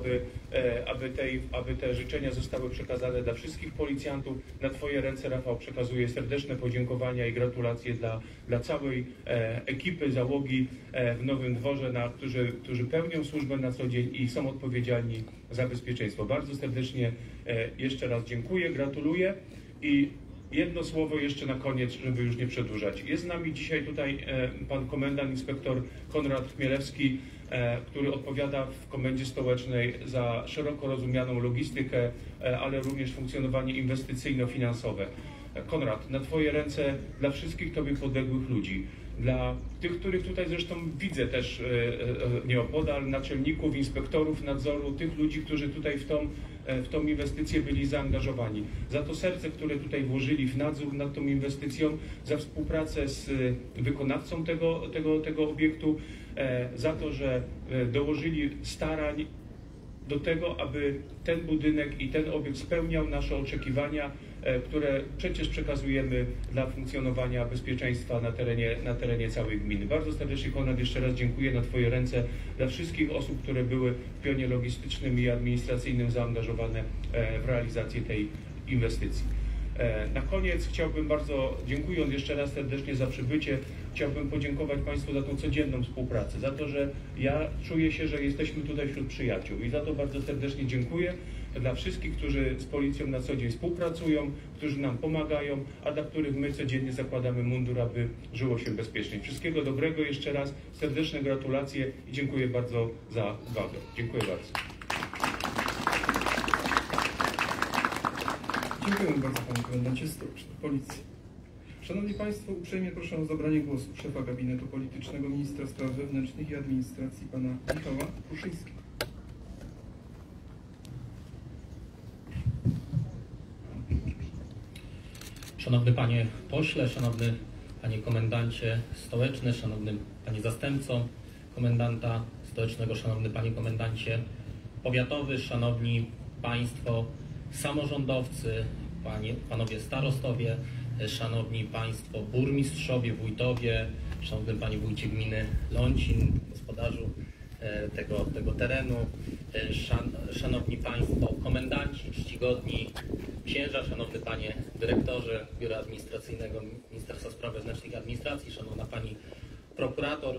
aby te życzenia zostały przekazane dla wszystkich policjantów. Na Twoje ręce, Rafał, przekazuję serdeczne podziękowania i gratulacje dla całej ekipy, załogi w Nowym Dworze, którzy pełnią służbę na co dzień i są odpowiedzialni za bezpieczeństwo. Bardzo serdecznie jeszcze raz dziękuję, gratuluję i jedno słowo jeszcze na koniec, żeby już nie przedłużać. Jest z nami dzisiaj tutaj pan komendant, inspektor Konrad Chmielewski, który odpowiada w Komendzie Stołecznej za szeroko rozumianą logistykę, ale również funkcjonowanie inwestycyjno-finansowe. Konrad, na Twoje ręce dla wszystkich Tobie podległych ludzi, dla tych, których tutaj zresztą widzę też nieopodal, naczelników, inspektorów nadzoru, tych ludzi, którzy tutaj w tą inwestycję byli zaangażowani. Za to serce, które tutaj włożyli w nadzór nad tą inwestycją, za współpracę z wykonawcą tego obiektu, za to, że dołożyli starań do tego, aby ten budynek i ten obiekt spełniał nasze oczekiwania, które przecież przekazujemy dla funkcjonowania bezpieczeństwa na terenie całej gminy. Bardzo serdecznie, Konrad, jeszcze raz dziękuję na Twoje ręce dla wszystkich osób, które były w pionie logistycznym i administracyjnym zaangażowane w realizację tej inwestycji. Na koniec chciałbym bardzo, dziękując jeszcze raz serdecznie za przybycie, chciałbym podziękować Państwu za tą codzienną współpracę, za to, że ja czuję się, że jesteśmy tutaj wśród przyjaciół i za to bardzo serdecznie dziękuję dla wszystkich, którzy z Policją na co dzień współpracują, którzy nam pomagają, a dla których my codziennie zakładamy mundur, aby żyło się bezpiecznie. Wszystkiego dobrego, jeszcze raz serdeczne gratulacje i dziękuję bardzo za uwagę. Dziękuję bardzo. Dziękuję bardzo Panie Komendancie Stołeczny Policji. Szanowni Państwo, uprzejmie proszę o zabranie głosu szefa gabinetu politycznego ministra spraw wewnętrznych i administracji pana Michała Pruszyńskiego. Szanowny Panie Pośle, Szanowny Panie Komendancie Stołeczny, Szanowny Panie Zastępco Komendanta Stołecznego, Szanowny Panie Komendancie Powiatowy, Szanowni Państwo samorządowcy, Panowie starostowie, Szanowni Państwo burmistrzowie, wójtowie, szanowny panie wójcie gminy Lącin, gospodarzu tego terenu, szanowni państwo komendanci, czcigodni księża, szanowny panie dyrektorze Biura Administracyjnego Ministerstwa Spraw Wewnętrznych i Administracji, szanowna pani prokurator,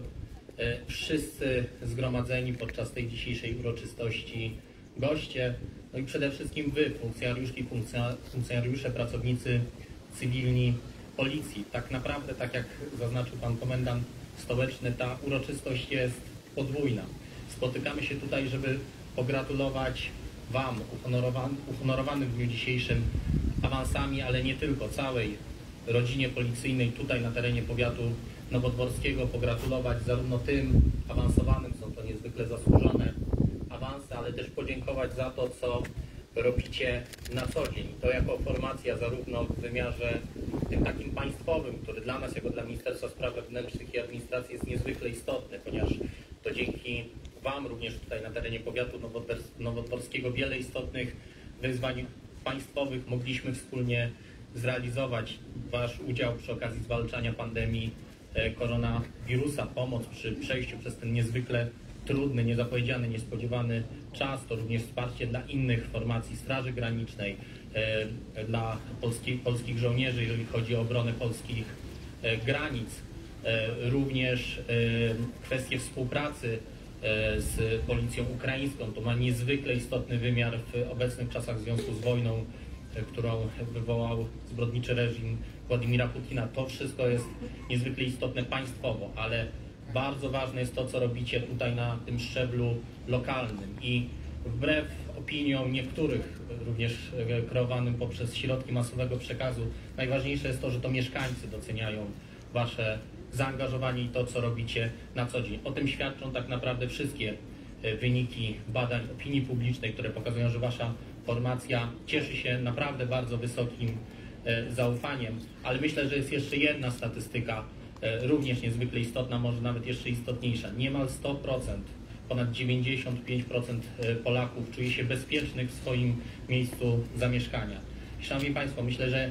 wszyscy zgromadzeni podczas tej dzisiejszej uroczystości goście, no i przede wszystkim wy, funkcjonariuszki, funkcjonariusze, pracownicy cywilni Policji. Tak naprawdę, tak jak zaznaczył pan komendant stołeczny, ta uroczystość jest podwójna. Spotykamy się tutaj, żeby pogratulować wam, uhonorowanym w dniu dzisiejszym awansami, ale nie tylko, całej rodzinie policyjnej tutaj na terenie powiatu nowodworskiego, pogratulować zarówno tym awansowanym, są to niezwykle zasłużone awanse, ale też podziękować za to, co robicie na co dzień. To jako formacja zarówno w wymiarze tym takim państwowym, który dla nas, jako dla Ministerstwa Spraw Wewnętrznych i Administracji jest niezwykle istotny, ponieważ to dzięki wam również tutaj na terenie powiatu nowodworskiego wiele istotnych wyzwań państwowych mogliśmy wspólnie zrealizować. Wasz udział przy okazji zwalczania pandemii koronawirusa, pomoc przy przejściu przez ten niezwykle trudny, niezapowiedziany, niespodziewany czas, to również wsparcie dla innych formacji Straży Granicznej, dla polskich żołnierzy, jeżeli chodzi o obronę polskich granic. Również kwestie współpracy z policją ukraińską. To ma niezwykle istotny wymiar w obecnych czasach w związku z wojną, którą wywołał zbrodniczy reżim Władimira Putina. To wszystko jest niezwykle istotne państwowo, ale bardzo ważne jest to, co robicie tutaj na tym szczeblu lokalnym i wbrew opiniom niektórych, również kreowanym poprzez środki masowego przekazu, najważniejsze jest to, że to mieszkańcy doceniają wasze zaangażowanie i to, co robicie na co dzień. O tym świadczą tak naprawdę wszystkie wyniki badań opinii publicznej, które pokazują, że wasza formacja cieszy się naprawdę bardzo wysokim zaufaniem, ale myślę, że jest jeszcze jedna statystyka, również niezwykle istotna, może nawet jeszcze istotniejsza. Niemal 100%, ponad 95% Polaków czuje się bezpiecznych w swoim miejscu zamieszkania. Szanowni państwo, myślę, że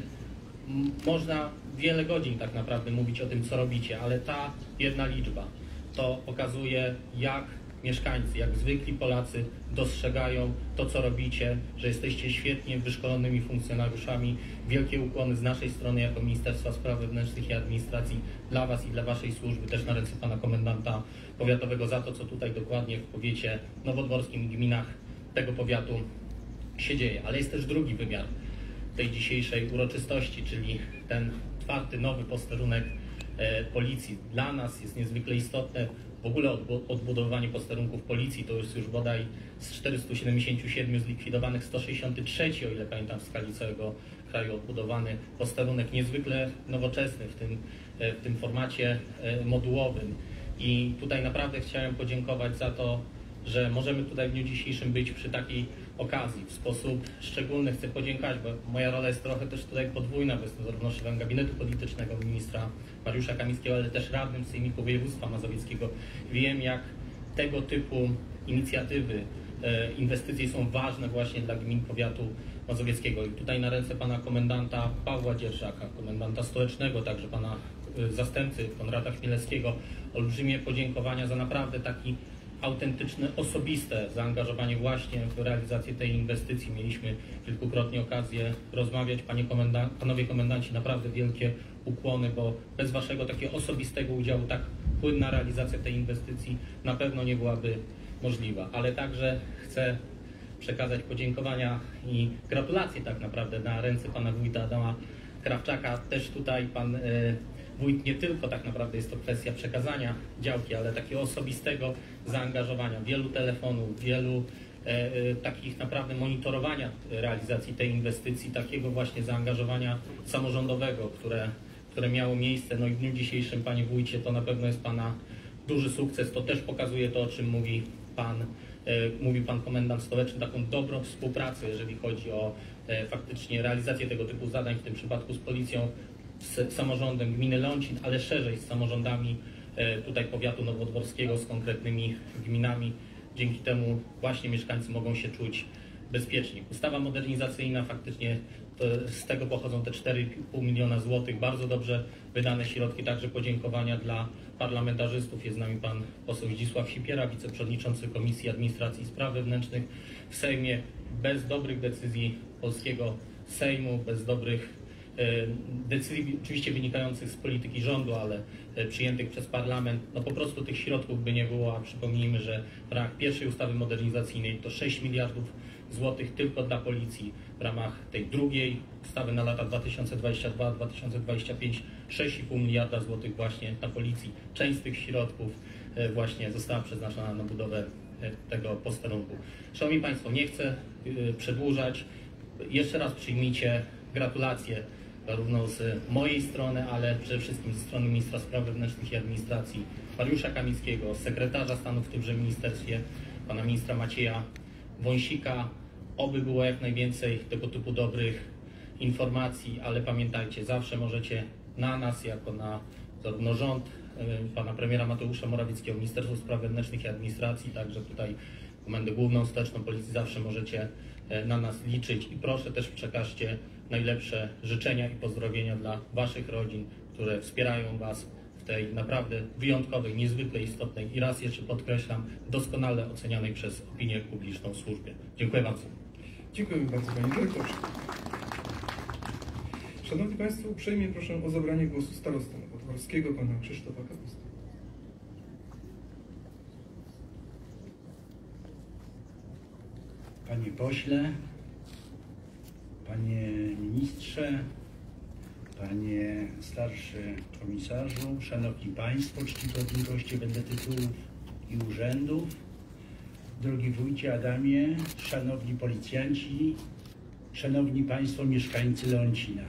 można wiele godzin tak naprawdę mówić o tym, co robicie, ale ta jedna liczba to pokazuje, jak mieszkańcy, jak zwykli Polacy dostrzegają to, co robicie, że jesteście świetnie wyszkolonymi funkcjonariuszami. Wielkie ukłony z naszej strony jako Ministerstwa Spraw Wewnętrznych i Administracji dla was i dla waszej służby, też na ręce pana komendanta powiatowego za to, co tutaj dokładnie w powiecie nowodworskim i gminach tego powiatu się dzieje. Ale jest też drugi wymiar tej dzisiejszej uroczystości, czyli ten czwarty, nowy posterunek policji. Dla nas jest niezwykle istotne w ogóle odbudowanie posterunków policji. To jest już bodaj z 477 zlikwidowanych 163, o ile pamiętam, w skali całego kraju odbudowany posterunek, niezwykle nowoczesny w tym formacie modułowym. I tutaj naprawdę chciałem podziękować za to, że możemy tutaj w dniu dzisiejszym być przy takiej okazji. W sposób szczególny chcę podziękować, bo moja rola jest trochę też tutaj podwójna, bo jestem zarówno szefem gabinetu politycznego ministra Mariusza Kamińskiego, ale też radnym Sejmiku Województwa Mazowieckiego. Wiem, jak tego typu inicjatywy, inwestycje są ważne właśnie dla gmin powiatu mazowieckiego. I tutaj na ręce pana komendanta Pawła Dzierżaka, komendanta stołecznego, także pana zastępcy Konrada Chmielewskiego, olbrzymie podziękowania za naprawdę taki autentyczne, osobiste zaangażowanie właśnie w realizację tej inwestycji. Mieliśmy kilkukrotnie okazję rozmawiać. Panowie komendanci, naprawdę wielkie ukłony, bo bez waszego takiego osobistego udziału tak płynna realizacja tej inwestycji na pewno nie byłaby możliwa. Ale także chcę przekazać podziękowania i gratulacje tak naprawdę na ręce pana wójta Adama Krawczaka. Też tutaj pan wójt nie tylko tak naprawdę jest to kwestia przekazania działki, ale takiego osobistego zaangażowania, wielu telefonów, wielu takich naprawdę monitorowania realizacji tej inwestycji, takiego właśnie zaangażowania samorządowego, które miało miejsce. No i w dniu dzisiejszym, panie wójcie, to na pewno jest pana duży sukces. To też pokazuje to, o czym mówi pan komendant stołeczny, taką dobrą współpracę, jeżeli chodzi o faktycznie realizację tego typu zadań, w tym przypadku z policją, z samorządem gminy Lącin, ale szerzej z samorządami tutaj powiatu nowodworskiego, z konkretnymi gminami. Dzięki temu właśnie mieszkańcy mogą się czuć bezpieczniej. Ustawa modernizacyjna, faktycznie z tego pochodzą te 4,5 miliona złotych, bardzo dobrze wydane środki, także podziękowania dla parlamentarzystów. Jest z nami pan poseł Zdzisław Sipiera, wiceprzewodniczący Komisji Administracji i Spraw Wewnętrznych w Sejmie. Bez dobrych decyzji polskiego Sejmu, bez dobrych decyzji oczywiście wynikających z polityki rządu, ale przyjętych przez parlament, no po prostu tych środków by nie było, a przypomnijmy, że w ramach pierwszej ustawy modernizacyjnej to 6 miliardów złotych tylko dla policji, w ramach tej drugiej ustawy na lata 2022-2025 6,5 miliarda złotych właśnie dla policji. Część z tych środków właśnie została przeznaczona na budowę tego posterunku. Szanowni Państwo, nie chcę przedłużać. Jeszcze raz przyjmijcie gratulacje zarówno z mojej strony, ale przede wszystkim ze strony Ministra Spraw Wewnętrznych i Administracji Mariusza Kamińskiego, sekretarza stanu w tymże ministerstwie, pana ministra Macieja Wąsika. Oby było jak najwięcej tego typu dobrych informacji, ale pamiętajcie, zawsze możecie na nas, jako na zarówno rząd pana premiera Mateusza Morawieckiego, Ministerstwo Spraw Wewnętrznych i Administracji, także tutaj Komendę Główną Stołeczną Policji, zawsze możecie na nas liczyć i proszę też przekażcie najlepsze życzenia i pozdrowienia dla waszych rodzin, które wspierają was w tej naprawdę wyjątkowej, niezwykle istotnej i raz jeszcze podkreślam, doskonale ocenianej przez opinię publiczną służbie. Dziękuję bardzo. Dziękujemy bardzo, panie dyrektorze. Szanowni Państwo, uprzejmie proszę o zabranie głosu starostę nowodworskiego, pana Krzysztofa Kapustę. Panie pośle, panie ministrze, panie starszy komisarzu, szanowni państwo, czcigodni goście wedle tytułów i urzędów, drogi wójcie Adamie, szanowni policjanci, szanowni państwo mieszkańcy Leoncina.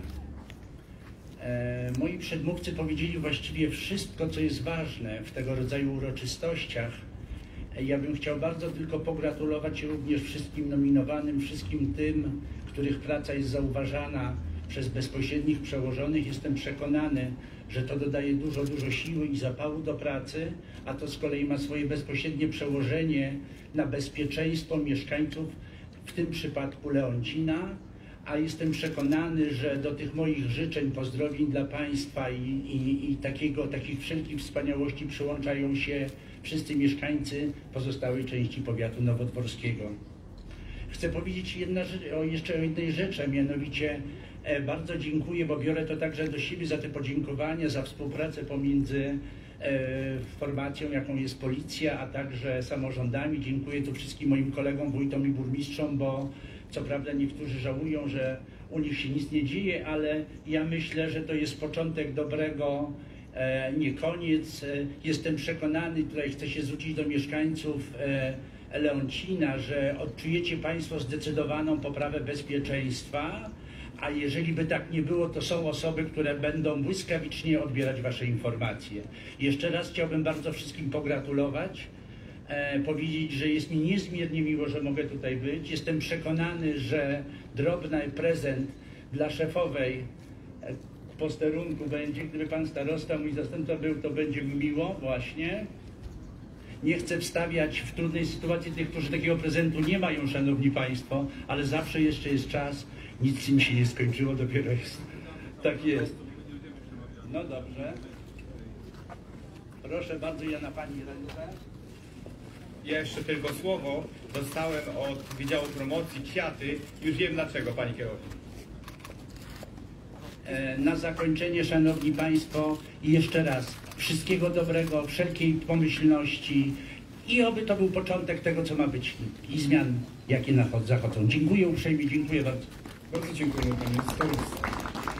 Moi przedmówcy powiedzieli właściwie wszystko, co jest ważne w tego rodzaju uroczystościach. Ja bym chciał bardzo tylko pogratulować również wszystkim nominowanym, wszystkim tym, których praca jest zauważana przez bezpośrednich przełożonych. Jestem przekonany, że to dodaje dużo siły i zapału do pracy, a to z kolei ma swoje bezpośrednie przełożenie na bezpieczeństwo mieszkańców, w tym przypadku Leoncina. A jestem przekonany, że do tych moich życzeń, pozdrowień dla Państwa i takich wszelkich wspaniałości przyłączają się wszyscy mieszkańcy pozostałej części powiatu nowodworskiego. Chcę powiedzieć jeszcze o jednej rzeczy, a mianowicie bardzo dziękuję, bo biorę to także do siebie za te podziękowania, za współpracę pomiędzy formacją, jaką jest policja, a także samorządami. Dziękuję tu wszystkim moim kolegom, wójtom i burmistrzom, bo co prawda niektórzy żałują, że u nich się nic nie dzieje, ale ja myślę, że to jest początek dobrego, nie koniec. Jestem przekonany, tutaj chcę się zwrócić do mieszkańców Leoncina, że odczujecie Państwo zdecydowaną poprawę bezpieczeństwa, a jeżeli by tak nie było, to są osoby, które będą błyskawicznie odbierać Wasze informacje. Jeszcze raz chciałbym bardzo wszystkim pogratulować, powiedzieć, że jest mi niezmiernie miło, że mogę tutaj być. Jestem przekonany, że drobny prezent dla szefowej posterunku będzie, gdyby pan starosta, mój zastępca był, to będzie mi miło właśnie. Nie chcę wstawiać w trudnej sytuacji tych, którzy takiego prezentu nie mają, szanowni państwo, ale zawsze jeszcze jest czas. Nic im się nie skończyło, dopiero jest. Tak jest. No dobrze. Proszę bardzo, ja na pani ręce. Ja jeszcze tylko słowo. Dostałem od Wydziału Promocji kwiaty. Już wiem dlaczego, pani kierownik. Na zakończenie, szanowni państwo, jeszcze raz wszystkiego dobrego, wszelkiej pomyślności i oby to był początek tego, co ma być i zmian, jakie zachodzą. Dziękuję uprzejmie, dziękuję bardzo. Bardzo dziękujemy, panie starosto.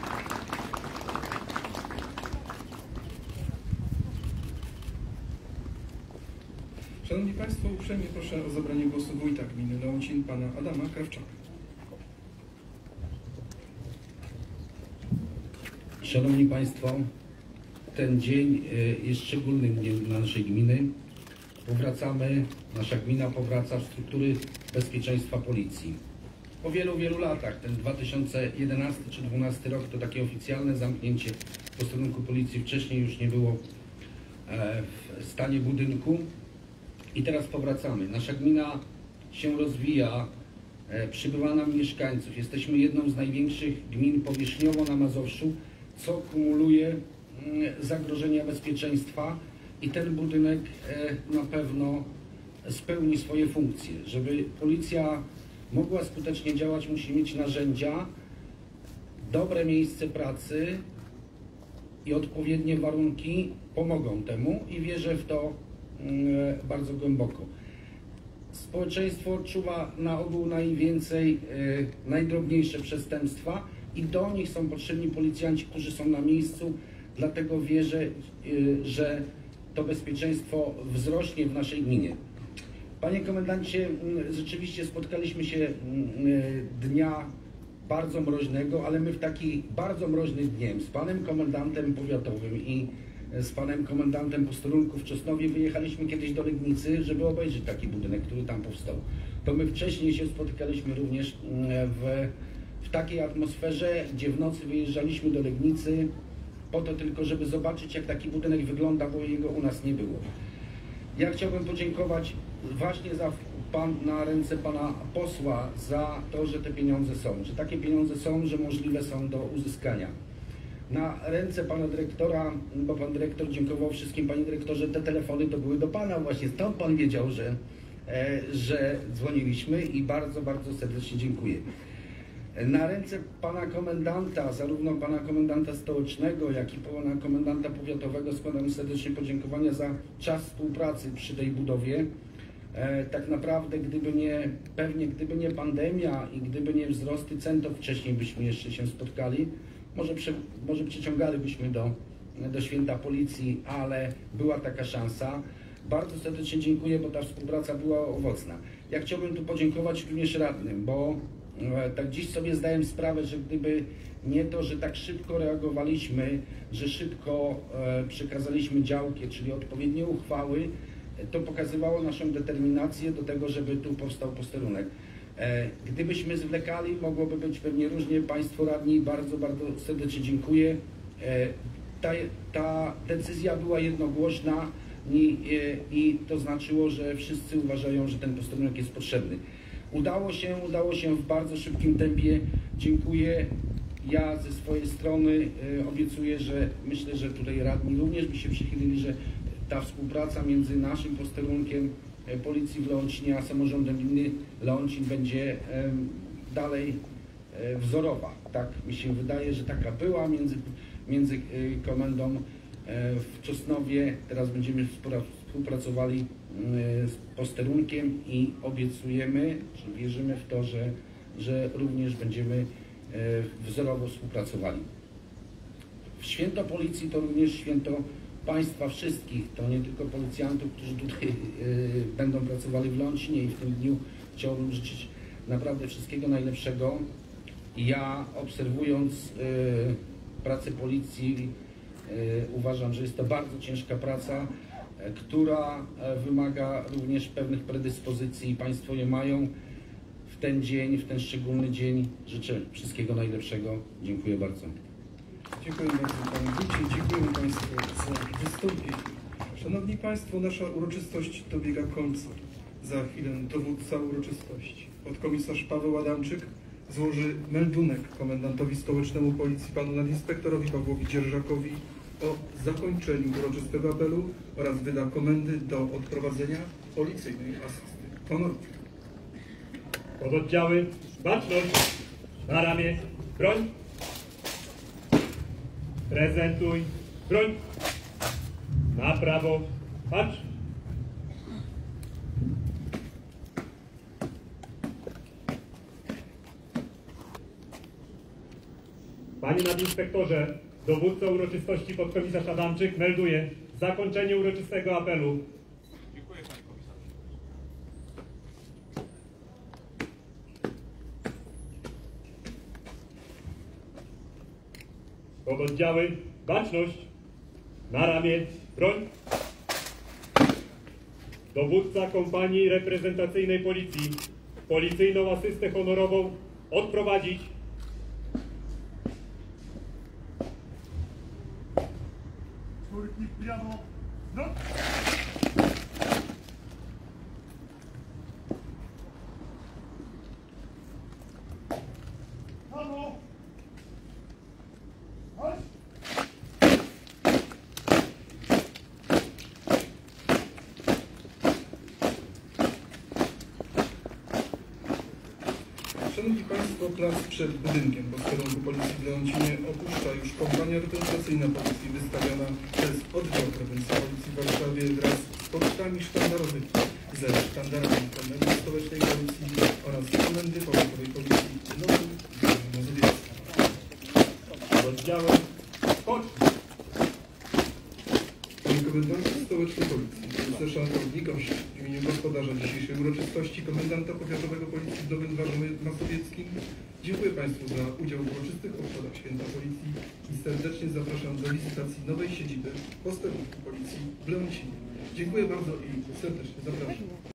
Szanowni Państwo, uprzejmie proszę o zabranie głosu wójta gminy Leoncin, pana Adama Krawczaka. Szanowni Państwo, ten dzień jest szczególnym dniem dla naszej gminy. Nasza gmina powraca w struktury bezpieczeństwa policji. Po wielu latach, ten 2011 czy 2012 rok to takie oficjalne zamknięcie posterunku policji. Wcześniej już nie było w stanie budynku i teraz powracamy. Nasza gmina się rozwija, przybywa nam mieszkańców. Jesteśmy jedną z największych gmin powierzchniowo na Mazowszu, co kumuluje zagrożenia bezpieczeństwa, i ten budynek na pewno spełni swoje funkcje. Żeby policja mogła skutecznie działać, musi mieć narzędzia, dobre miejsce pracy i odpowiednie warunki pomogą temu i wierzę w to bardzo głęboko. Społeczeństwo odczuwa na ogół najwięcej najdrobniejsze przestępstwa i do nich są potrzebni policjanci, którzy są na miejscu, dlatego wierzę, że to bezpieczeństwo wzrośnie w naszej gminie. Panie komendancie, rzeczywiście spotkaliśmy się dnia bardzo mroźnego, ale my w taki bardzo mroźny dniem z panem komendantem powiatowym i z panem komendantem posterunku w Czosnowie wyjechaliśmy kiedyś do Legnicy, żeby obejrzeć taki budynek, który tam powstał. To my wcześniej się spotykaliśmy również w takiej atmosferze, gdzie w nocy wyjeżdżaliśmy do Legnicy po to tylko, żeby zobaczyć, jak taki budynek wygląda, bo jego u nas nie było. Ja chciałbym podziękować właśnie na ręce pana posła za to, że te pieniądze są, że takie pieniądze są, że możliwe są do uzyskania. Na ręce pana dyrektora, bo pan dyrektor dziękował wszystkim, panie dyrektorze, te telefony to były do pana właśnie, stąd pan wiedział, że dzwoniliśmy i bardzo, bardzo serdecznie dziękuję. Na ręce pana komendanta, zarówno pana komendanta stołecznego, jak i pana komendanta powiatowego składam serdecznie podziękowania za czas współpracy przy tej budowie. Tak naprawdę, gdyby nie pandemia i gdyby nie wzrosty cen, to wcześniej byśmy jeszcze się spotkali. Może przyciągalibyśmy do Święta Policji, ale była taka szansa. Bardzo serdecznie dziękuję, bo ta współpraca była owocna. Ja chciałbym tu podziękować również radnym, bo tak dziś sobie zdałem sprawę, że gdyby nie to, że tak szybko reagowaliśmy, że szybko przekazaliśmy działkę, czyli odpowiednie uchwały, to pokazywało naszą determinację do tego, żeby tu powstał posterunek. Gdybyśmy zwlekali, mogłoby być pewnie różnie. Państwo radni, bardzo, bardzo serdecznie dziękuję. Ta decyzja była jednogłośna i to znaczyło, że wszyscy uważają, że ten posterunek jest potrzebny. Udało się w bardzo szybkim tempie. Dziękuję. Ja ze swojej strony obiecuję, że myślę, że tutaj radni również by się przychylili, że ta współpraca między naszym posterunkiem Policji w Leoncinie a samorządem gminy Leoncin będzie dalej wzorowa. Tak mi się wydaje, że taka była między komendą w Czosnowie. Teraz będziemy współpracowali z posterunkiem i obiecujemy, czy wierzymy w to, że również będziemy wzorowo współpracowali. Święto Policji to również święto Państwa wszystkich, to nie tylko policjantów, którzy tutaj będą pracowali w Leoncinie i w tym dniu chciałbym życzyć naprawdę wszystkiego najlepszego. Ja obserwując pracę policji uważam, że jest to bardzo ciężka praca, która wymaga również pewnych predyspozycji i Państwo je mają w ten dzień, w ten szczególny dzień. Życzę wszystkiego najlepszego. Dziękuję bardzo. Dziękuję bardzo panie wójcie, dziękuję Państwu za wystąpienie. Szanowni Państwo, nasza uroczystość dobiega końca. Za chwilę dowódca uroczystości, podkomisarz Paweł Adamczyk, złoży meldunek komendantowi stołecznemu Policji panu nadinspektorowi Pawłowi Dzierżakowi o zakończeniu uroczystego apelu oraz wyda komendy do odprowadzenia policyjnej asysty honorowej. Pododdziały, baczność, na ramię, broń. Prezentuj, broń. Na prawo, patrz. Panie nadinspektorze, dowódca uroczystości podkomisarz Adamczyk melduje zakończenie uroczystego apelu. Dziękuję panie komisarzu. Pododdziały, baczność, na ramię, broń. Dowódca kompanii reprezentacyjnej policji, policyjną asystę honorową odprowadzić. Górnik prawo, no! Prawo! Chodź! Szanowni Państwo, plac przed budynkiem posterunku Policji w Leoncinie opuszcza już kompania reprezentacyjna Policji wystawiona przez Oddział Prewencji Policji w Warszawie wraz z pocztami sztandarowymi ze sztandarami Komendy Stołecznej Policji oraz Komendy Powiatowej Policji w Nowym Dworze Mazowieckim. Z oddziałem poczt. Panie Komendancie Stołecznej Policji, wielce szanowni goście, w imieniu gospodarza dzisiejszej uroczystości Komendanta Powiatowego Policji w Nowym Dworze Mazowieckim dziękuję Państwu za udział w uroczystych obchodach Święta Policji i serdecznie zapraszam do wizytacji nowej siedziby posterunku Policji w Leoncinie. Dziękuję bardzo i serdecznie zapraszam.